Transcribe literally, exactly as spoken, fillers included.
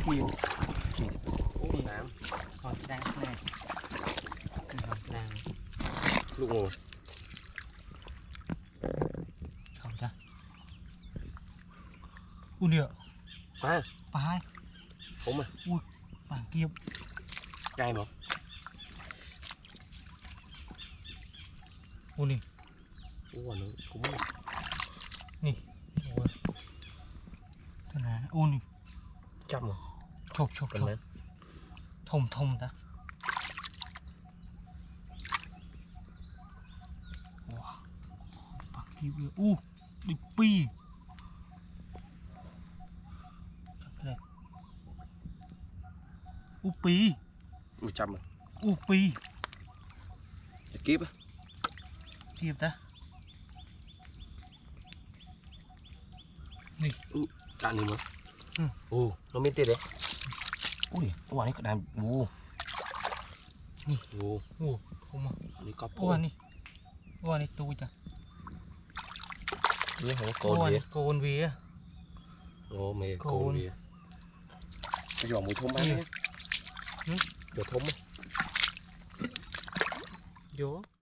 nhiều ôm nám còn đang này còn đang lúc ngồi không ra ui nhựa à phải ôm à ui bảng kia cay mà ui nè ủa nó cũng nè ui thế này ui nè chậm rồi chộp chộp cần chộp lên thông thông ta wow bảng kia kìa u đi pi u pi một trăm rồi u pi kiếp á kịp ta nè đạn này mà ừ. ồ nó bên tê đấy ui ủa này có đàn ồ nè ồ ồ không mà này có ủa nè ủa nè tôi chả như không có ủa cồn gì nè cồn gì á ồ mẹ Cồn. cồn gì bây giờ mùi thơm ăn nhé Ừ. giờ thơm á vô